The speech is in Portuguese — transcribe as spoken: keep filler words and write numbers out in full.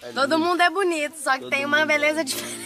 É Todo lindo. mundo é bonito, só que Todo tem uma mundo é. beleza diferente.